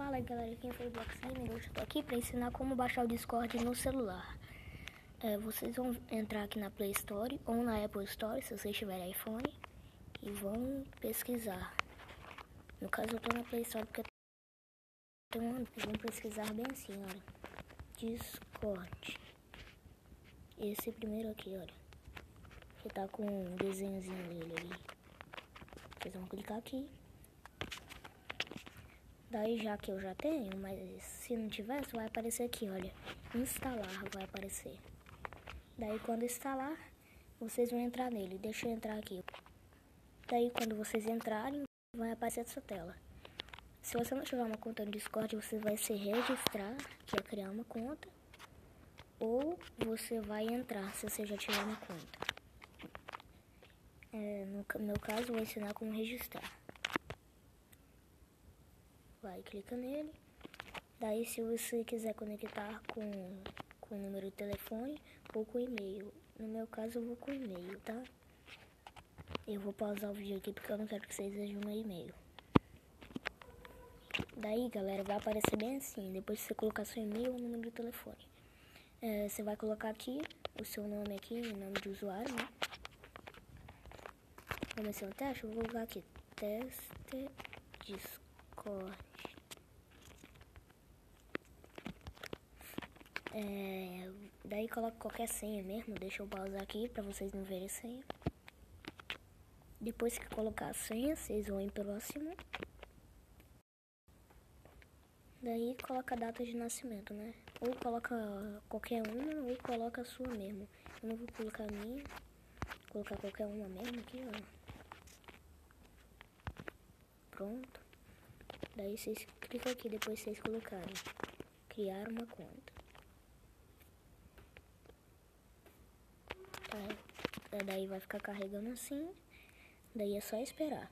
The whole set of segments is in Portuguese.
Fala aí galera, quem foi o Blox Gamer? Hoje eu tô aqui pra ensinar como baixar o Discord no celular. Vocês vão entrar aqui na Play Store ou na Apple Store, se vocês tiverem iPhone, e vão pesquisar. No caso eu tô na Play Store porque vocês vão pesquisar bem assim, olha. Discord. Esse primeiro aqui, olha. Que tá com um desenhozinho dele ali. Vocês vão clicar aqui. Daí já que eu já tenho, mas se não tivesse, vai aparecer aqui, olha. Instalar vai aparecer. Daí quando instalar, vocês vão entrar nele. Deixa eu entrar aqui. Daí quando vocês entrarem, vai aparecer essa tela. Se você não tiver uma conta no Discord, você vai se registrar, que é criar uma conta. Ou você vai entrar, se você já tiver uma conta. No meu caso, eu vou ensinar como registrar. Vai, clica nele. Daí se você quiser conectar com o número de telefone ou com e-mail. No meu caso eu vou com e-mail, tá? Eu vou pausar o vídeo aqui porque eu não quero que vocês vejam meu e-mail. Daí galera, vai aparecer bem assim. Depois de você colocar seu e-mail ou número de telefone. Você vai colocar aqui o seu nome aqui, o nome de usuário, né? Comecei um teste, eu vou colocar aqui. Teste Discord. Daí coloca qualquer senha mesmo, deixa eu pausar aqui pra vocês não verem a senha. Depois que colocar a senha, vocês vão em próximo. Daí coloca a data de nascimento, né? Ou coloca qualquer uma, ou coloca a sua mesmo. Eu não vou colocar a minha, vou colocar qualquer uma mesmo aqui, ó. Pronto. Daí vocês clicam aqui, depois vocês colocarem criar uma conta. Daí vai ficar carregando assim. Daí é só esperar.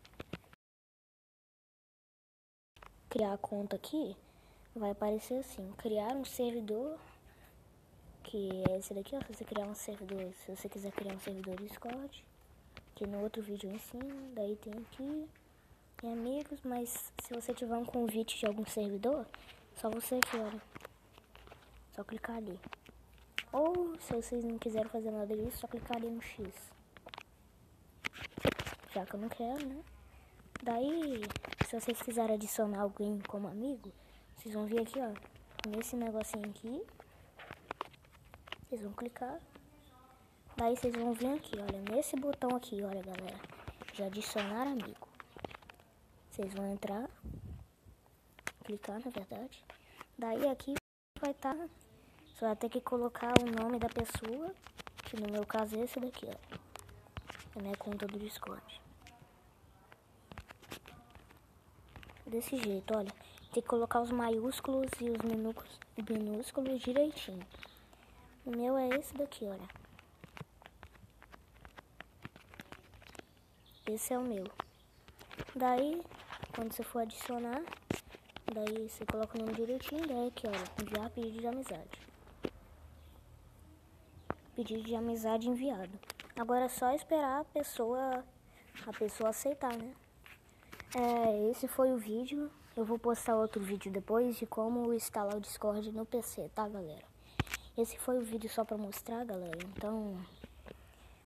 Criar a conta aqui, vai aparecer assim, criar um servidor, que é esse daqui, ó, se você criar um servidor, se você quiser criar um servidor Discord, que no outro vídeo eu ensino. Daí tem aqui, tem amigos, mas se você tiver um convite de algum servidor, só você aqui, olha, só clicar ali. Ou se vocês não quiserem fazer nada disso, só clicar ali no X. Já que eu não quero, né? Daí, se vocês quiserem adicionar alguém como amigo, vocês vão vir aqui, ó, nesse negocinho aqui. Vocês vão clicar. Daí vocês vão vir aqui, olha, nesse botão aqui, olha galera, de adicionar amigo. Vocês vão entrar, clicar na verdade. Daí aqui vai estar, você vai ter que colocar o nome da pessoa, que no meu caso é esse daqui, ó. É a minha conta do Discord. Desse jeito, olha. Tem que colocar os maiúsculos e os minúsculos direitinho. O meu é esse daqui, olha. Esse é o meu. Daí, quando você for adicionar, daí você coloca o nome direitinho. Daí aqui, olha, enviar pedido de amizade. Pedido de amizade enviado. Agora é só esperar a pessoa aceitar, né? Esse foi o vídeo. Eu vou postar outro vídeo depois de como instalar o Discord no PC, tá galera? Esse foi o vídeo só pra mostrar, galera. Então,